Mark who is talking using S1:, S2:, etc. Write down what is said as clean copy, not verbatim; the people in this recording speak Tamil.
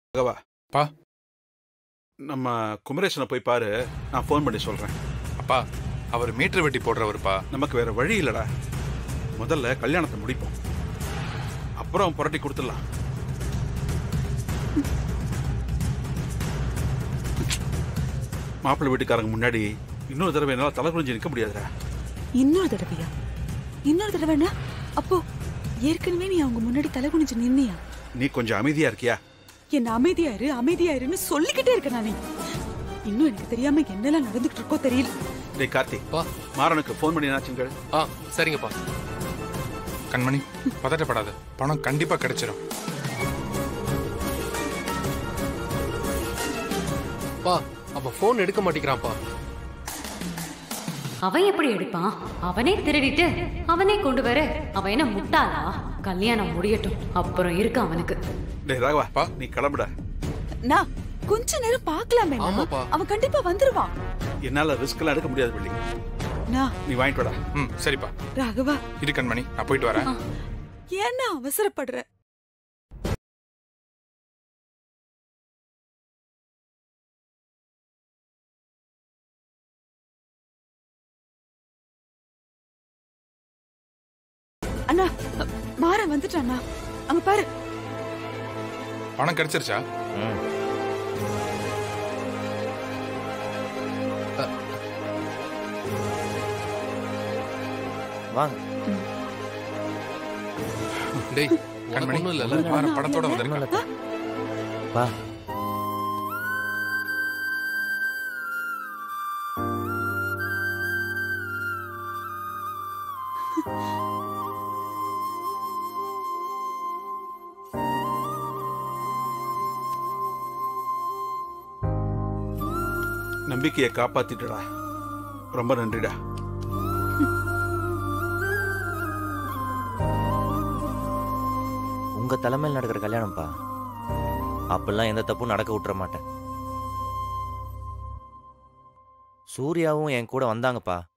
S1: ராகவா,
S2: அப்பா.
S1: நம்ம குமரேசனை போய் பாரு. நான் ஃபோன் பண்ணி சொல்றேன்.
S2: அப்பா, அவர் மீட்டர் வெட்டி போடுறவருப்பா.
S1: நமக்கு வேற வழி இல்லடா. முதல்ல கல்யாணத்தை முடிப்போம், அப்புறம் புரட்டி கொடுத்துடலாம். மாப்பிள்ளை வீட்டுக்காரங்க முன்னாடி இன்னொரு தடவை என்னால தலை குனிஞ்சு நிற்க முடியாதுடா.
S3: இன்னொரு தடவையா? இன்னொரு தடவைனா அப்போ ஏற்கனவே நீ அவங்க முன்னாடி தலை குனிஞ்சு நின்னியா?
S1: நீ கொஞ்சம் அமைதியா இருக்கியா?
S3: என்ன அமைதியா இருன்னு சொல்லிக்கிட்டே இருக்க நானே. இன்னும் எனக்கு தெரியாம என்னெல்லாம் நடந்துகிட்டு இருக்கோ தெரியல.
S1: டேய் கார்த்தி, மாறனுக்கு ஃபோன் பண்ணி என்னாச்சுங்கள்?
S4: சரிங்கப்பா.
S2: கண்மணி, பதட்டப்படாத. பணம் கண்டிப்பா கிடைச்சிடும்.
S4: பா, அவன் போன் எடுக்க மாட்டேங்கிறான்ப்பா.
S5: அவன் எப்படி எடுப்பான்? அவனே திருடிட்டு அவனே கொண்டு வர. அவன் என்ன முட்டாளா? கல்யாணம் முடியட்டும், அப்புறம் இருக்கு அவனுக்கு.
S1: டேய் ராகவா, நீ கிளம்புடா.
S3: நான் கொஞ்ச நேரம் பார்க்கலாமே.
S4: ஆமாப்பா.
S3: அவன் கண்டிப்பா வந்துருவான்.
S1: என்னால ரிஸ்க் எல்லாம் எடுக்க முடியாது பிள்ளை. நீ வாங்கிட்டு வாடா.
S2: சரிப்பா.
S3: ராகவா,
S2: இரு கண்மணி, நான் போயிட்டு வரேன்.
S3: ஏன்னா அவசரப்படுற? அண்ணா, மாற வந்துட்டானா? அங்க பாரு.
S2: பணம் கிடைச்சிருச்சா?
S6: வாங்க.
S4: டேய்,
S2: கண்மணி,
S4: ஒண்ணும் இல்ல.
S2: மாற பணத்தோட வந்திருக்கா?
S6: வா.
S1: நம்பிக்கையை காப்பாத்திட்டடா. ரொம்ப நன்றிடா.
S6: உங்க தலைமையில் நடக்கிற கல்யாணம்ப்பா. அப்பெல்லாம் எந்த தப்பும் நடக்க விட்டுற மாட்டேன். சூர்யாவும் என் கூட வந்தாங்கப்பா.